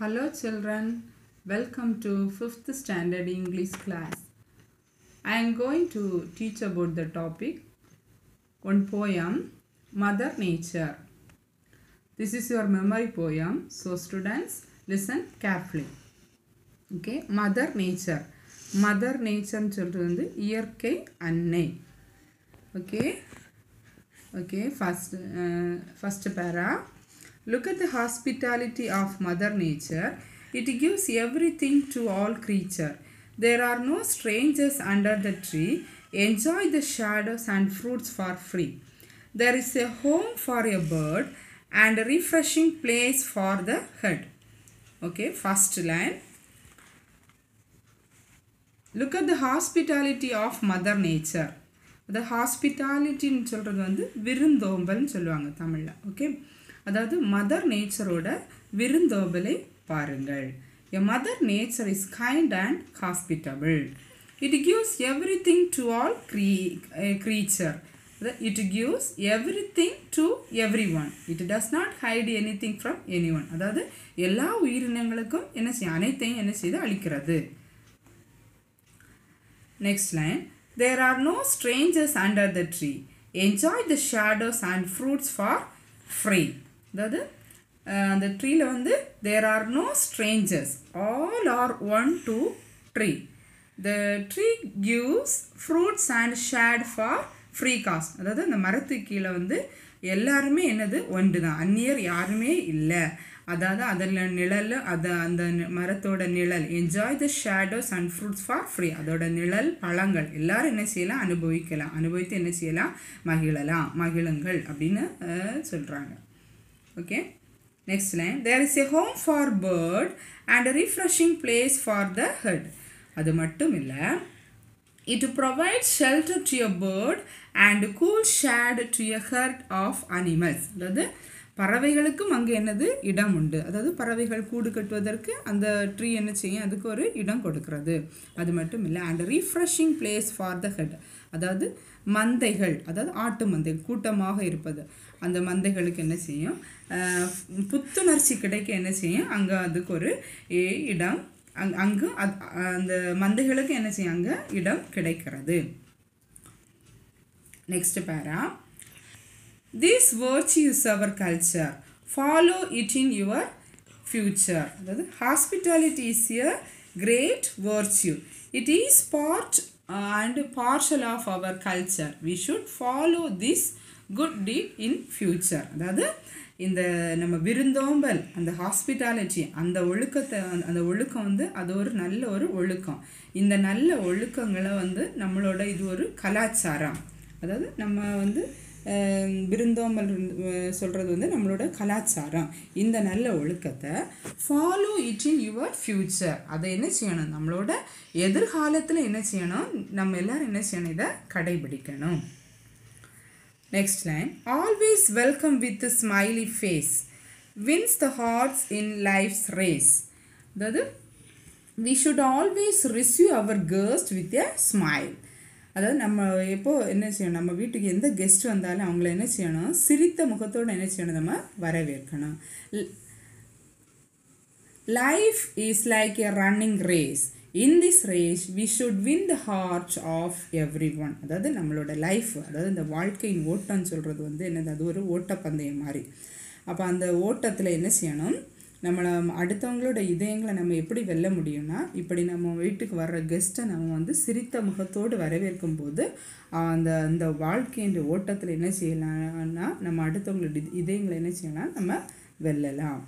Hello children, welcome to 5th standard English class. I am going to teach about the topic, one poem, Mother Nature. This is your memory poem, so students listen carefully. Okay, Mother Nature. Mother Nature சொல்றது வந்து இயற்கை அன்னை. Okay, first para. Look at the hospitality of Mother Nature. It gives everything to all creatures. There are no strangers under the tree. Enjoy the shadows and fruits for free. There is a home for a bird and a refreshing place for the head. Okay, first line. Look at the hospitality of Mother Nature. The hospitality ன்னு சொல்றது வந்து விருந்தோம்பல்னு சொல்லுவாங்க தமிழ்ல. Okay, அதாவது mother நேச்சரோட விருந்தோம்பலை பாருங்கள். A mother nature is kind and hospitable. It gives everything to all creature. It gives everything to everyone. It does not hide anything from anyone. அதாவது எல்லா உயிரினங்களுக்கும் என்ன செய்ய அனைத்தையும் என்ன செய்து அளிக்கிறது. Next line. There are no strangers under the tree. Enjoy the shadows and fruits for free. அதாவது அந்த ட்ரீல வந்து there are no strangers. All are one to tree. The tree gives fruits and shade for free cost. அதாவது அந்த மரத்துக்கு கீழே வந்து எல்லாருமே என்னது ஒன்று தான், அந்நியர் யாருமே இல்லை. அதாவது அதில் நிழல் அந்த மரத்தோட நிழல் enjoy the shadows and fruits for free. அதோட நிழல் பழங்கள் எல்லாரும் என்ன செய்யலாம், அனுபவித்து என்ன செய்யலாம், மகிழுங்கள் அப்படின்னு சொல்கிறாங்க. Okay, next line. There is a home for bird and a refreshing place for the head. அது மட்டும் இல்லை, it provides shelter to a bird and cool shade to a herd of animals. அதாவது பறவைகளுக்கும் அங்கே என்னது இடம் உண்டு. அதாவது பறவைகள் கூடு கட்டுவதற்கு அந்த ட்ரீ என்ன செய்யும், அதுக்கு ஒரு இடம் கொடுக்கிறது. அது மட்டும் இல்லை, and refreshing place for the herd. அதாவது மந்தைகள், அதாவது ஆட்டு மந்தை கூட்டமாக இருப்பது, அந்த மந்தைகளுக்கு என்ன செய்யும், புத்துணர்ச்சி கிடைக்க என்ன செய்யும், அங்கே அதுக்கு ஒரு இடம், அங்கு அந்த மந்தைகளுக்கு என்ன செய்யும், அங்கே இடம் கிடைக்கிறது. நெக்ஸ்ட் பேரா. These virtues our culture. Follow it in your future. அதாவது hospitality is a great virtue. It is part and parcel of our culture. We should follow this good deed in future. அதாவது இந்த நம்ம விருந்தோம்பல், அந்த hospitality, அந்த ஒழுக்கம் வந்து அது ஒரு நல்ல ஒரு ஒழுக்கம். இந்த நல்ல ஒழுக்கங்களை வந்து நம்மளோட இது ஒரு கலாச்சாரம். அதாவது நம்ம வந்து விருந்தோம்பல் சொல்கிறது வந்து நம்மளோட கலாச்சாரம். இந்த நல்ல ஒழுக்கத்தை follow it in your future. அதை என்ன செய்யணும், நம்மளோட எதிர்காலத்தில் என்ன செய்யணும், நம்ம எல்லோரும் என்ன செய்யணும், இதை கடைபிடிக்கணும். Next line. Always welcome with smiley face wins the hearts in life's race. அதாவது we should always receive our guest with a smile. அதாவது நம்ம எப்போது என்ன செய்யணும், நம்ம வீட்டுக்கு எந்த கெஸ்ட் வந்தாலும் அவங்கள என்ன செய்யணும், சிரித்த முகத்தோடு என்ன செய்யணும், நம்ம வரவேற்கணும். Life is like a running race. In this race we should win the heart of every one. அதாவது நம்மளோட லைஃப், அதாவது இந்த வாழ்க்கையின் ஓட்டம்னு சொல்கிறது வந்து என்னது, அது ஒரு ஓட்டப்பந்தயம் மாதிரி. அப்போ அந்த ஓட்டத்தில் என்ன செய்யணும், நம்மளை அடுத்தவங்களோட இதயங்களை நம்ம எப்படி வெல்ல முடியும்னா, இப்படி நம்ம வீட்டுக்கு வர்ற கெஸ்ட்டை நம்ம வந்து சிரித்த முகத்தோடு வரவேற்கும் போது அந்த வாழ்க்கையின் ஓட்டத்தில் என்ன செய்யலாம்னா, நம்ம அடுத்தவங்களோட இதயங்களை என்ன செய்யலாம், நம்ம வெல்லலாம்.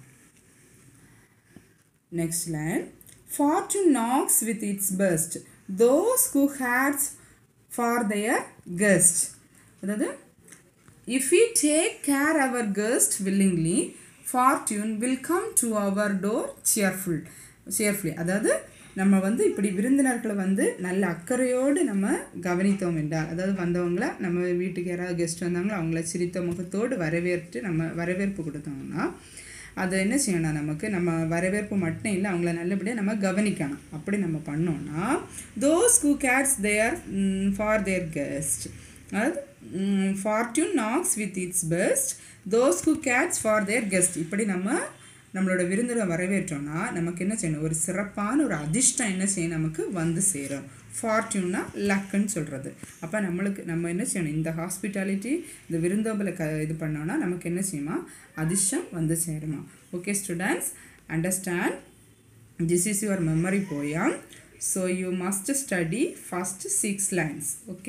Next line. Fortune knocks with its best those who hearts for their guest. அதாவது if we take care our guest willingly, fortune will come to our door cheerfully. அதாவது நம்ம வந்து இப்படி விருந்தினர்களை வந்து நல்ல அக்கறையோடு நம்ம கவனித்தோம் என்றால், அதாவது வந்தவங்கள நம்ம வீட்டுக்கு யாராவது கெஸ்ட் வந்தாங்களோ அவங்கள சிரித்த முகத்தோடு நம்ம வரவேற்பு கொடுத்தோம்னா, அதை என்ன செய்யணும், நமக்கு நம்ம வரவேற்பு மட்டும் இல்லை, அவங்கள நல்லபடியாக நம்ம கவனிக்கணும். அப்படி நம்ம பண்ணோன்னா those who cares their for their guest. அதாவது fortune knocks with its best those who cares for their guest. இப்படி நம்ம நம்மளோட விருந்தில் வரவேற்றோம்னா நமக்கு என்ன செய்யணும், ஒரு சிறப்பான ஒரு அதிர்ஷ்டம் என்ன செய்யணும், நமக்கு வந்து சேரும். ஃபார்ட்யூன்னா லக்குன்னு சொல்கிறது. அப்போ நம்ம என்ன செய்யணும், இந்த ஹாஸ்பிட்டாலிட்டி இந்த விருந்தோம்பலை இது பண்ணோன்னா நமக்கு என்ன செய்யுமா, அதிர்ஷ்டம் வந்து சேருமா. Okay students, understand, this is your memory poem. So you must study first 6 lines.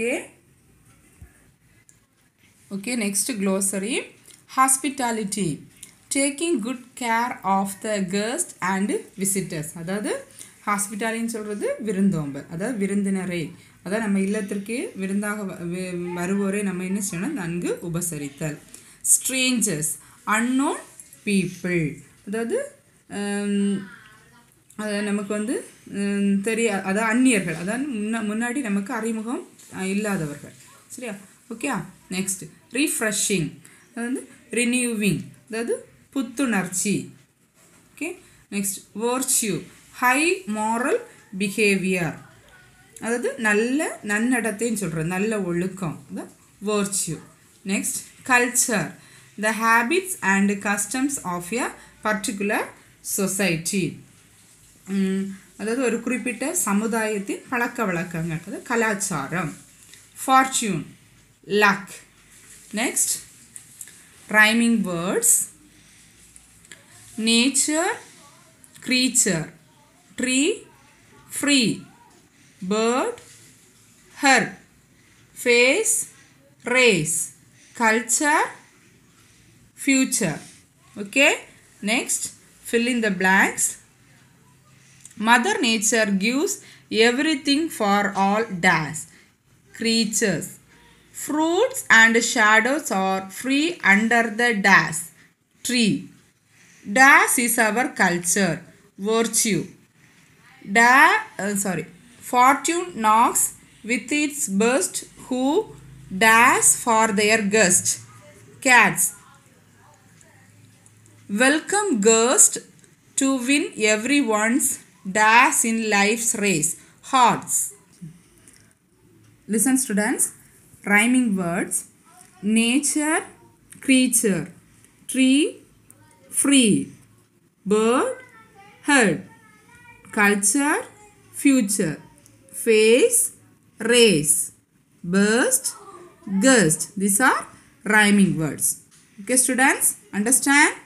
Okay, next glossary. Hospitality, taking good care of the guest and visitors. அதாவது ஹாஸ்பிட்டாலின்னு சொல்கிறது விருந்தோம்பல், அதாவது விருந்தினரை, அதாவது நம்ம இல்லத்திற்கு விருந்தாக வருவோரை நம்ம என்ன செய்யணும், நன்கு உபசரித்தல். strangers, unknown people, அதாவது நமக்கு வந்து அதாவது அந்நியர்கள், அதாவது முன்னாடி நமக்கு அறிமுகம் இல்லாதவர்கள். சரியா? ஓகே. நெக்ஸ்ட் ரீஃப்ரெஷிங், அதாவது ரினியூவிங், அதாவது புத்துணர்ச்சி. Okay. Next virtue, high moral behaviour, அதாவது நல்ல நன்னடத்தைன்னு சொல்கிறது, நல்ல ஒழுக்கம், அதான் virtue. Next culture, the habits and customs of a particular society, அதாவது ஒரு குறிப்பிட்ட சமுதாயத்தின் பழக்க வழக்கங்கள், அதாவது கலாச்சாரம். Fortune, luck. Next rhyming words. Nature, creature, tree, free, bird, herb, face, race, culture, future. Okay, next fill in the blanks. Mother Nature gives everything for all dash creatures. Fruits and shadows are free under the dash tree. Dash is our culture, virtue. Fortune knocks with its best who dash for their guest. Cats. Welcome guest to win everyone's dash in life's race. Hearts. Listen students, rhyming words. Nature, creature, tree, free, bird, herb, culture, future, face, race, burst, gust. These are rhyming words. Okay students, understand?